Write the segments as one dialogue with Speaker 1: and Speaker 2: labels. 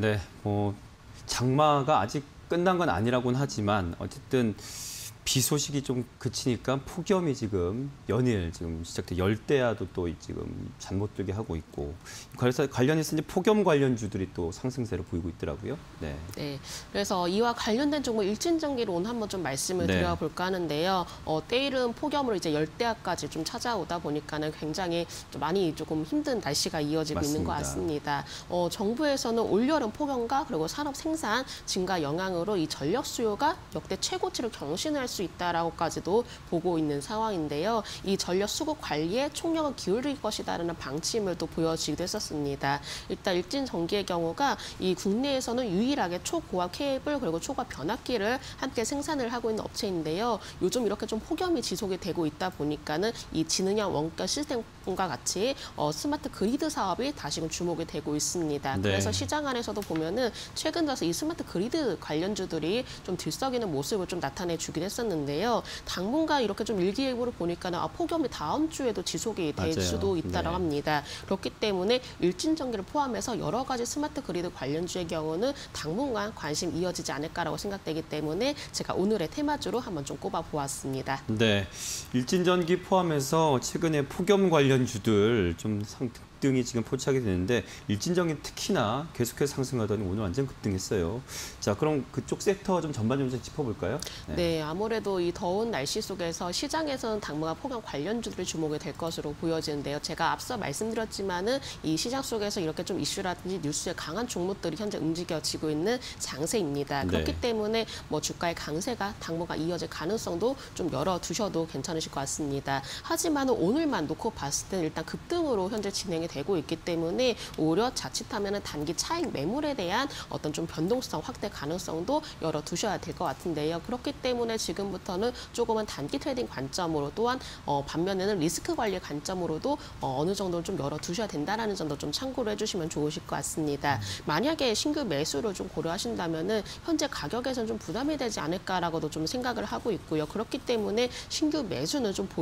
Speaker 1: 네, 장마가 아직 끝난 건 아니라고는 하지만 어쨌든 비 소식이 좀 그치니까 폭염이 지금 연일 지금 시작돼 열대야도 또 지금 잠 못 들게 하고 있고 그래서 관련해서 이제 폭염 관련주들이 또 상승세를 보이고 있더라고요. 네.
Speaker 2: 네, 그래서 이와 관련된 종목 일진전기론 한번 좀 말씀을
Speaker 1: 네.
Speaker 2: 드려볼까 하는데요. 때이른 폭염으로 이제 열대야까지 좀 찾아오다 보니까는 굉장히 좀 많이 조금 힘든 날씨가 이어지고 있는 것 같습니다. 정부에서는 올여름 폭염과 그리고 산업 생산 증가 영향으로 이 전력 수요가 역대 최고치를 경신할 수 있다라고까지도 보고 있는 상황인데요. 이 전력 수급 관리에 총력을 기울일 것이다라는 방침을 또 보여지기도 했었습니다. 일단 일진전기의 경우가 이 국내에서는 유일하게 초고압 케이블 그리고 초고압 변압기를 함께 생산을 하고 있는 업체인데요. 요즘 이렇게 좀 폭염이 지속이 되고 있다 보니까는 이 지능형 원가 시스템과 같이 스마트 그리드 사업이 다시금 주목이 되고 있습니다.
Speaker 1: 네.
Speaker 2: 그래서 시장 안에서도 보면은 최근 들어서 이 스마트 그리드 관련주들이 좀 들썩이는 모습을 좀 나타내 주긴 했었는데요. 당분간 이렇게 좀 일기예보를 보니까는 폭염이 다음 주에도 지속이 될
Speaker 1: 맞아요.
Speaker 2: 수도 있다고
Speaker 1: 네.
Speaker 2: 합니다. 그렇기 때문에 일진전기를 포함해서 여러 가지 스마트 그리드 관련주의 경우는 당분간 관심 이어지지 않을까라고 생각되기 때문에 제가 오늘의 테마주로 한번 좀 꼽아보았습니다.
Speaker 1: 네, 일진전기 포함해서 최근에 폭염 관련주들 좀 급등이 지금 포착이 되는데 일진전기 특히나 계속해서 상승하더니 오늘 완전 급등했어요. 자, 그럼 그쪽 섹터 좀 전반적으로 좀 짚어볼까요?
Speaker 2: 네, 아무래도 이 더운 날씨 속에서 시장에서는 당분간 폭염 관련주들이 주목이 될 것으로 보여지는데요. 제가 앞서 말씀드렸지만은 이 시장 속에서 이렇게 좀 이슈라든지 뉴스에 강한 종목들이 현재 움직여지고 있는 장세입니다. 그렇기
Speaker 1: 네.
Speaker 2: 때문에 뭐 주가의 강세가 당분간 이어질 가능성도 좀 열어두셔도 괜찮으실 것 같습니다. 하지만 오늘만 놓고 봤을 때는 일단 급등으로 현재 진행이 되고 있기 때문에 오히려 자칫하면 단기 차익 매물에 대한 어떤 좀 변동성 확대 가능성도 열어두셔야 될 것 같은데요. 그렇기 때문에 지금부터는 조금은 단기 트레이딩 관점으로 또한 반면에는 리스크 관리 관점으로도 어느 정도 좀 열어두셔야 된다는 점도 좀 참고를 해주시면 좋으실 것 같습니다. 만약에 신규 매수를 좀 고려하신다면은 현재 가격에서는 좀 부담이 되지 않을까라고도 좀 생각을 하고 있고요. 그렇기 때문에 신규 매수는 좀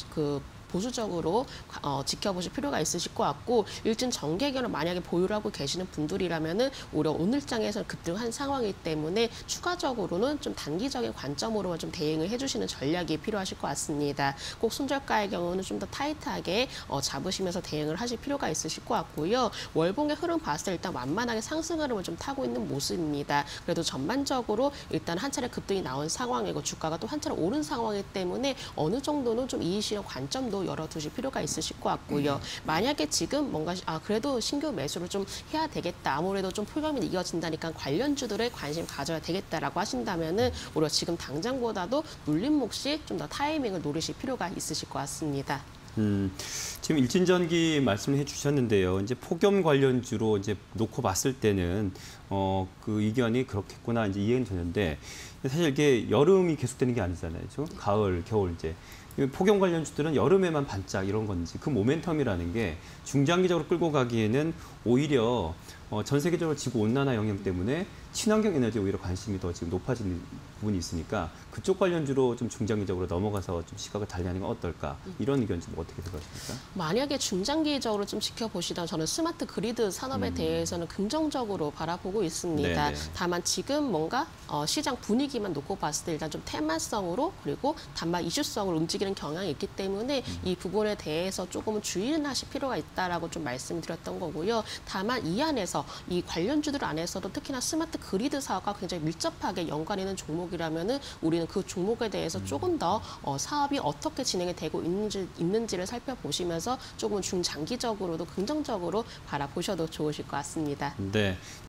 Speaker 2: 보수적으로 지켜보실 필요가 있으실 것 같고 일진 정기견을 만약에 보유를 하고 계시는 분들이라면은 오히려 오늘장에서 급등한 상황이기 때문에 추가적으로는 좀 단기적인 관점으로만 좀 대응을 해주시는 전략이 필요하실 것 같습니다. 꼭 손절가의 경우는 좀 더 타이트하게 잡으시면서 대응을 하실 필요가 있으실 것 같고요. 월봉의 흐름 봤을 때 일단 완만하게 상승 흐름을 좀 타고 있는 모습입니다. 그래도 전반적으로 일단 한 차례 급등이 나온 상황이고 주가가 또 한 차례 오른 상황이기 때문에 어느 정도는 좀 이의시장 관점도 열어두실 필요가 있으실 것 같고요. 만약에 지금 뭔가 그래도 신규 매수를 좀 해야 되겠다. 아무래도 좀 폭염이 이어진다니까 관련주들에 관심 가져야 되겠다라고 하신다면은 오히려 지금 당장보다도 눌림 몫이 좀 더 타이밍을 노리실 필요가 있으실 것 같습니다.
Speaker 1: 지금 일진전기 말씀해 주셨는데요. 이제 폭염 관련주로 이제 놓고 봤을 때는 그 의견이 그렇겠구나 이제 이해는 되는데 사실 이게 여름이 계속되는 게 아니잖아요. 그렇죠? 가을, 겨울 이제 폭염 관련주들은 여름에만 반짝 이런 건지 그 모멘텀이라는 게 중장기적으로 끌고 가기에는 오히려 전 세계적으로 지구 온난화 영향 때문에 친환경 에너지에 오히려 관심이 더 지금 높아지는 부분이 있으니까 그쪽 관련주로 좀 중장기적으로 넘어가서 좀 시각을 달리하는 건 어떨까 이런 의견 좀 어떻게 생각하십니까?
Speaker 2: 만약에 중장기적으로 좀 지켜보시다 저는 스마트 그리드 산업에 대해서는 긍정적으로 바라보고 있습니다.
Speaker 1: 네네.
Speaker 2: 다만 지금 뭔가 시장 분위기만 놓고 봤을 때 일단 좀 테마성으로 그리고 단말 이슈성으로 움직이는 경향이 있기 때문에 이 부분에 대해서 조금은 주의는 하실 필요가 있다라고 좀 말씀드렸던 거고요. 다만 이 안에서 이 관련주들 안에서도 특히나 스마트 그리드 사업과 굉장히 밀접하게 연관 있는 종목이라면은 우리는 그 종목에 대해서 조금 더 사업이 어떻게 진행이 되고 있는지를 살펴보시면서 조금 중장기적으로도 긍정적으로 바라보셔도 좋으실 것 같습니다.
Speaker 1: 네,